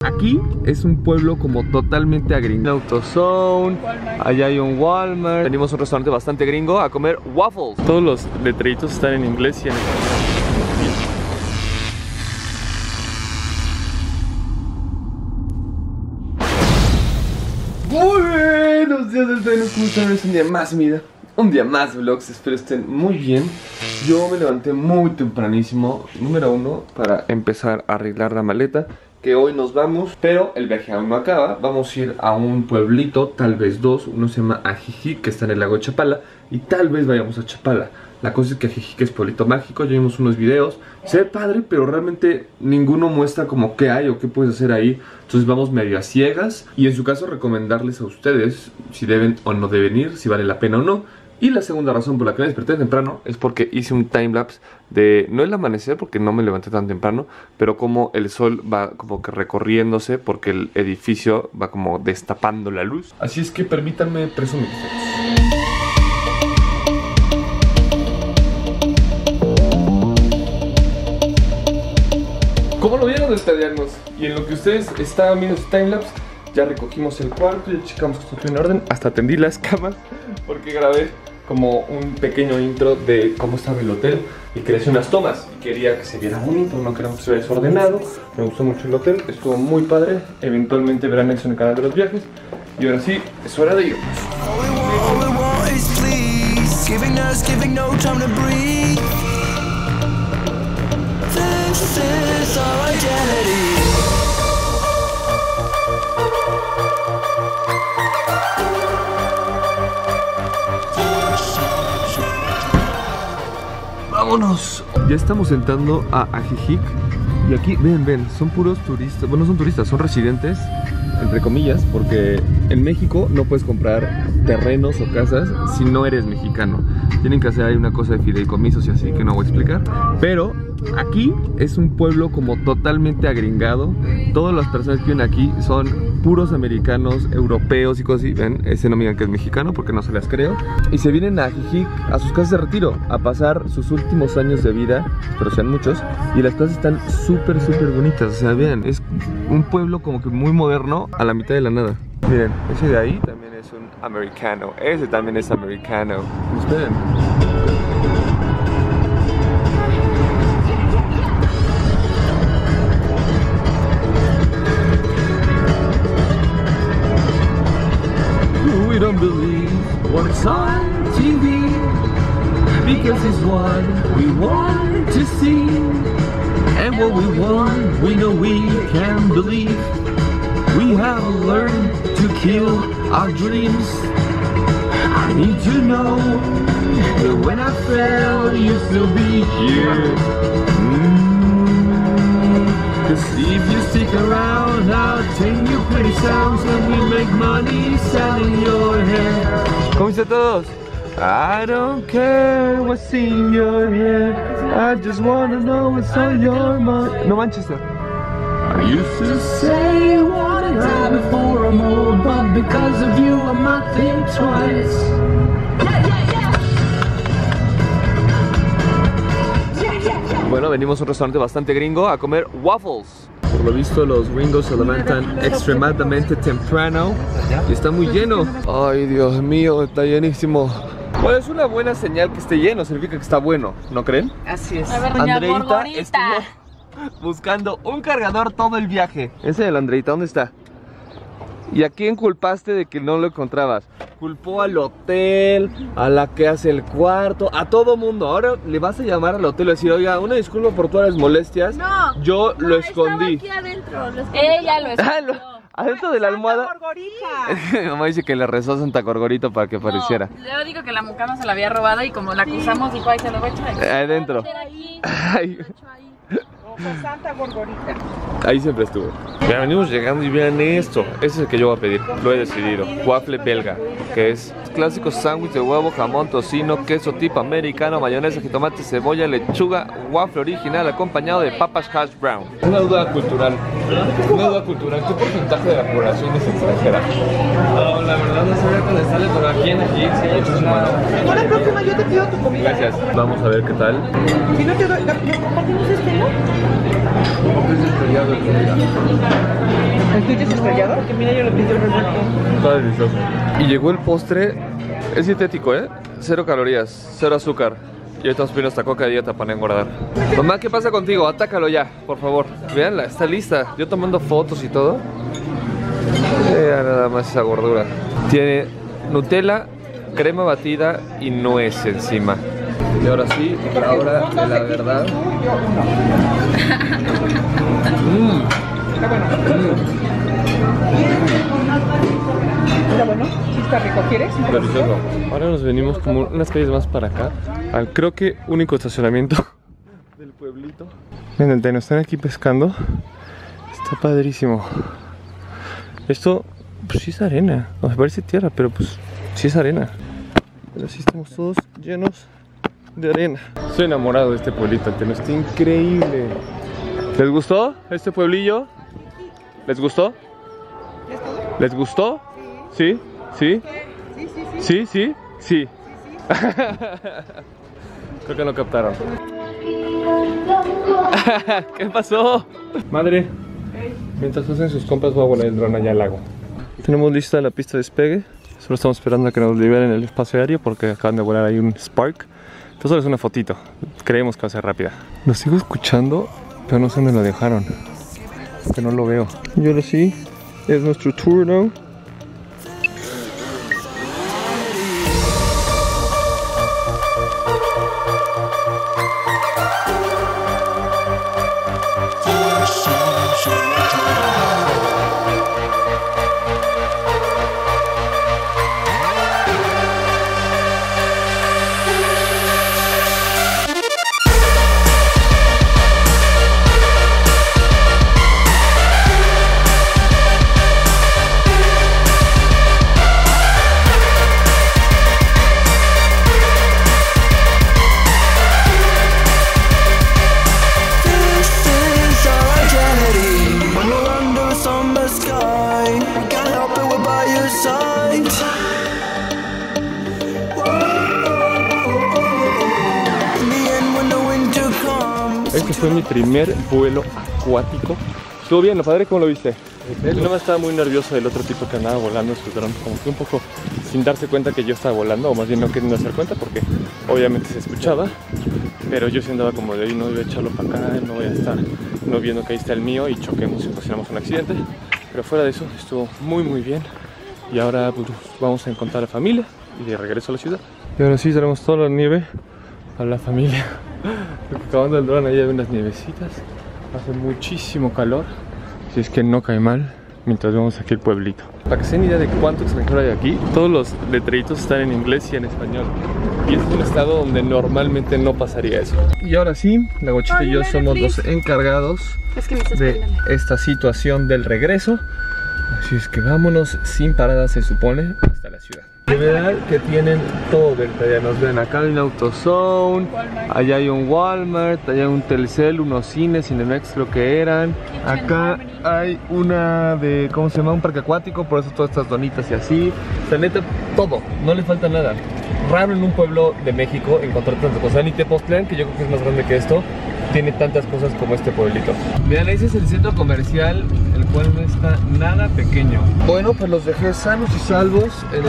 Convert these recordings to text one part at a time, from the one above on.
aquí es un pueblo como totalmente agringado. AutoZone, allá hay un Walmart. Venimos a un restaurante bastante gringo a comer waffles. Todos los letreritos están en inglés y en español. Buenos días del tren, ¿cómo están? Es un día más, mira, un día más vlogs, espero estén muy bien. Yo me levanté muy tempranísimo, número uno, para empezar a arreglar la maleta, que hoy nos vamos, pero el viaje aún no acaba. Vamos a ir a un pueblito, tal vez dos. Uno se llama Ajijic, que está en el lago de Chapala, y tal vez vayamos a Chapala. La cosa es que Ajijic es pueblito mágico, ya vimos unos videos, se ve padre, pero realmente ninguno muestra como qué hay o qué puedes hacer ahí. Entonces vamos medio a ciegas, y en su caso recomendarles a ustedes si deben o no deben ir, si vale la pena o no. Y la segunda razón por la que me desperté temprano es porque hice un timelapse de, no el amanecer porque no me levanté tan temprano, pero como el sol va como que recorriéndose porque el edificio va como destapando la luz. Así es que permítanme presumir. ¿Cómo lo vieron despediarnos? Y en lo que ustedes estaban viendo este timelapse, ya recogimos el cuarto, ya checamos que está en orden, hasta tendí las camas porque grabé como un pequeño intro de cómo estaba el hotel y quería hacer unas tomas y quería que se viera bonito, no queremos que se vea desordenado. Me gustó mucho el hotel, estuvo muy padre. Eventualmente verán eso en el canal de los viajes. Y ahora sí, es hora de irnos. ¡Vámonos! Ya estamos entrando a Ajijic. Y aquí, ven, son puros turistas. Bueno, no son turistas, son residentes, entre comillas, porque en México no puedes comprar terrenos o casas si no eres mexicano. Tienen que hacer ahí una cosa de fideicomisos y así, que no voy a explicar. Pero aquí es un pueblo como totalmente agringado. Todas las personas que viven aquí son puros americanos, europeos y cosas así. Ven, ese no me digan que es mexicano porque no se las creo. Y se vienen a Ajijic, a sus casas de retiro, a pasar sus últimos años de vida, pero sean muchos. Y las casas están súper bonitas. O sea, vean, es un pueblo como que muy moderno a la mitad de la nada. Miren, ese de ahí también es un americano. Ese también es americano. Esperen. We don't believe what's on TV because it's what we want to see, and what we want we know we can believe. We have learned to kill our dreams. I need to know that when I fell you'll still be here. Cause if you stick around, I'll take you pretty sounds and we make money selling your hair. ¿Cómo están todos? I don't care what's in your head, I just wanna know what's on your mind. No manches. I used to say what I had before I'm old, but because of you I might think twice. Bueno, venimos a un restaurante bastante gringo a comer waffles. Por lo visto los gringos se levantan extremadamente temprano y está muy lleno. Ay, Dios mío, está llenísimo. Bueno, es una buena señal que esté lleno, significa que está bueno, ¿no creen? Así es. Andreita estuvo buscando un cargador todo el viaje. Ese es el Andreita, ¿dónde está? ¿Y a quién culpaste de que no lo encontrabas? Culpó al hotel, a la que hace el cuarto, a todo mundo. Ahora le vas a llamar al hotel y decir, oiga, una disculpa por todas las molestias. No, yo lo escondí. Aquí adentro, ella lo escondió. Adentro de la almohada. Mi mamá dice que le rezó a Santa Gorgorito para que apareciera. Yo digo que la mucama se la había robado y como la acusamos, dijo, ahí se lo voy a echar aquí. Adentro. Ahí. Santa Gorgorita. Ahí siempre estuvo. Ya venimos llegando y vean esto. Ese es el que yo voy a pedir, lo he decidido. Waffle belga, que es clásico sándwich de huevo, jamón, tocino, queso tipo americano, mayonesa, jitomate, cebolla, lechuga, waffle original acompañado de papas hash brown. Una duda cultural. ¿Qué porcentaje de la población es extranjera? No, la verdad no sabía cuándo sale, pero aquí en Ajijic sí hay muchos humanos. Ahora próxima yo te pido tu comida. Gracias. Vamos a ver qué tal. Si no te doy, ¿compartimos este, no? ¿Cómo es el feriado de comida? tuyo es estrellado? Porque mira, yo lo pido Roberto. Está delicioso. Y llegó el postre. Es dietético, ¿eh? 0 calorías, 0 azúcar. Y ahorita estamos pidiendo esta coca de dieta para no engordar. Mamá, ¿qué pasa contigo? Atácalo ya, por favor. Veanla, está lista. Yo tomando fotos y todo. Nada más esa gordura. Tiene Nutella, crema batida y nuez encima. Y ahora sí, la hora de la verdad. Está bueno, sí está rico. ¿Quieres? Delicioso. Ahora nos venimos como unas calles más para acá, al creo que único estacionamiento del pueblito. Miren, nos están aquí pescando. Está padrísimo. Esto, pues sí es arena. O sea, parece tierra, pero pues sí es arena. Pero sí estamos todos llenos de arena. Estoy enamorado de este pueblito, Teno. Está increíble. ¿Les gustó este pueblillo? ¿Les gustó? ¿Les gustó? ¿Sí? ¿Sí? ¿Sí? ¿Sí? Sí. Creo que no captaron. ¿Qué pasó? Madre, mientras hacen sus compras voy a volar el dron allá al lago. Tenemos lista la pista de despegue. Solo estamos esperando a que nos liberen el espacio aéreo porque acaban de volar ahí un Spark. Entonces solo es una fotito. Creemos que va a ser rápida. Lo sigo escuchando, pero no sé dónde lo dejaron. Que no lo veo. Y ahora sí, es nuestro tour, ¿no? Este fue mi primer vuelo acuático. Estuvo bien, lo padre, ¿cómo lo viste? Yo nomás estaba muy nervioso del otro tipo que andaba volando en su dron, como que un poco sin darse cuenta que yo estaba volando, o más bien no queriendo hacer cuenta porque obviamente se escuchaba, pero yo sí andaba como de ahí, no voy a echarlo para acá, no voy a estar no viendo que ahí está el mío y choquemos y ocasionamos un accidente. Pero fuera de eso estuvo muy bien. Y ahora pues, vamos a encontrar a la familia y de regreso a la ciudad. Y ahora sí tenemos toda la nieve a la familia. Porque acabando el dron ahí hay unas nievecitas. Hace muchísimo calor. Si es que no cae mal mientras vemos aquí el pueblito. Para que se den idea de cuánto extranjero hay aquí, todos los letreritos están en inglés y en español. Y este es un estado donde normalmente no pasaría eso. Y ahora sí, la Gochita y yo somos los encargados de esta situación del regreso. Así es que vámonos sin parada, se supone, hasta la ciudad. De verdad que tienen todo del italianos. Ven, acá hay un AutoZone, allá hay un Walmart, allá hay un Telcel, unos cines, Cinemex creo que eran. Acá hay una de, ¿cómo se llama? Un parque acuático, por eso todas estas donitas y así. O sea, neta, todo, no le falta nada. Raro en un pueblo de México encontrar tantas cosas. Ni Tepoztlán, que yo creo que es más grande que esto, tiene tantas cosas como este pueblito. Vean, ese es el centro comercial, el cual no está nada pequeño. Bueno, pues los dejé sanos y salvos en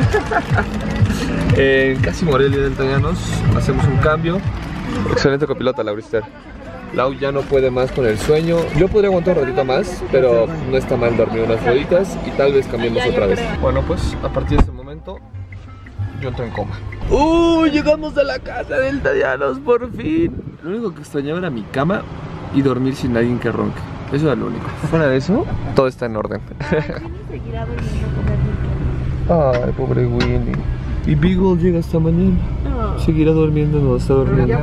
el casi Morelia del Tallanos. Hacemos un cambio. Excelente copilota, Laurister. Lau ya no puede más con el sueño. Yo podría aguantar un ratito más, pero no está mal dormir unas horitas y tal vez cambiemos otra vez. Bueno, pues a partir de este momento yo entro en coma. Llegamos a la casa del Tallanos, por fin. Lo único que extrañaba era mi cama y dormir sin nadie que ronque. Eso era lo único. Fuera de eso, todo está en orden. Ay, pobre Winnie. Y Beagle llega hasta mañana. Seguirá durmiendo, no está durmiendo.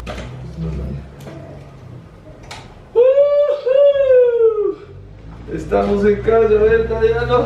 Estamos en casa del Tallanos.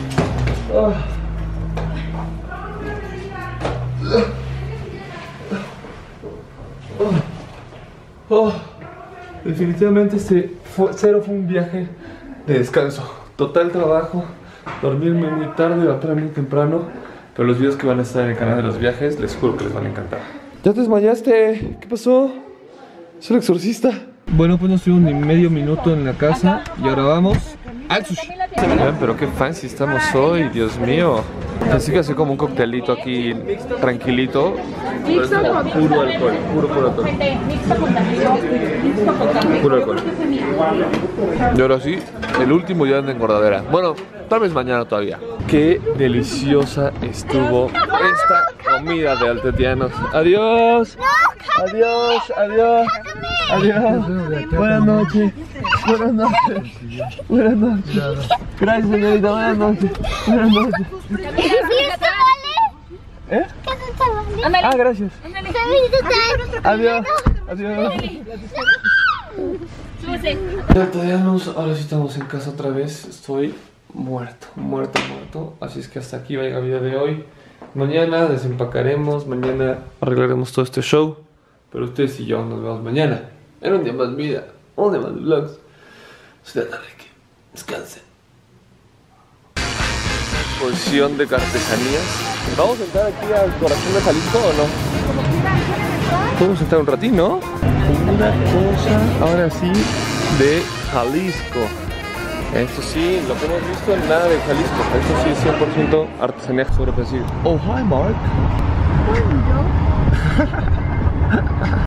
Definitivamente cero fue un viaje de descanso. Total trabajo, dormirme muy tarde, levantarme muy temprano. Pero los videos que van a estar en el canal de los viajes, les juro que les van a encantar. ¿Ya te desmayaste? ¿Qué pasó? ¿Es el exorcista? Bueno, pues nos tuvimos ni medio minuto en la casa y ahora vamos Vean, pero qué fancy estamos hoy, Dios mío. Así que hace como un coctelito aquí tranquilito. Puro alcohol, puro alcohol. Puro alcohol. Y ahora sí, el último ya de engordadera. Bueno, tal vez mañana todavía. Qué deliciosa estuvo esta comida de altetianos. Adiós. Adiós, adiós. Adiós. Buenas noches. Buenas noches. Buenas noches. Gracias, señorita. Buenas noches. Buenas noches. ¿Eh? Ah, gracias. Adiós. Adiós. Altetianos, ahora sí estamos en casa otra vez. Estoy muerto. Así es que hasta aquí va a llegar el video de hoy. Mañana desempacaremos, mañana arreglaremos todo este show. Pero ustedes y yo nos vemos mañana. En un día más vida, un día más vlogs. Soy Enrique. Descansen. Exposición de artesanías. ¿Vamos a entrar aquí al corazón de Jalisco o no? Podemos entrar un ratito, ¿no? Una cosa, ahora sí, de Jalisco. Esto sí, lo que hemos visto, nada de Jalisco. Esto sí es 100% artesanía sobre decir. Oh, hi, Mark.